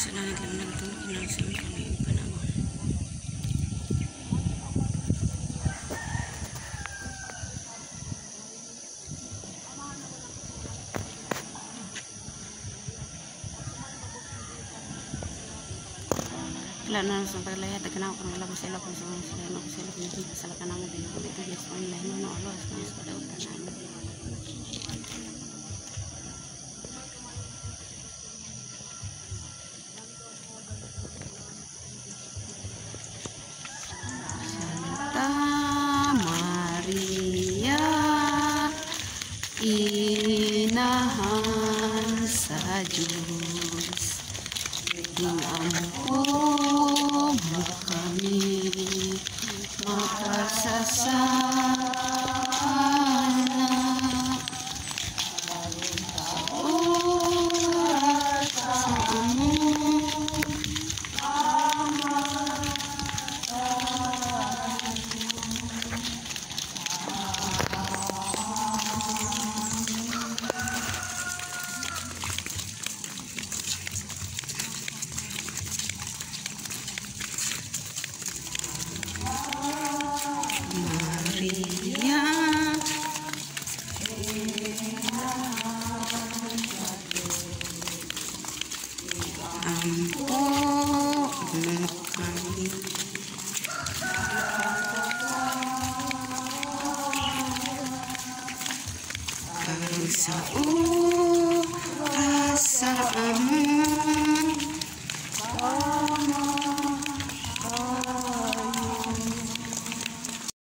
sa langit lang nagtulog ng sa kami panahon. Wala na sa paglaya, tagkana ko ng labas sila kung sila no sila kung sila ka naman din ko ito yes online no alos kung sa daw tanan. Santa Maria inahan sa Diyos ampun mo kami makasasala oras sa among Maria ampun mo kami sa oras sa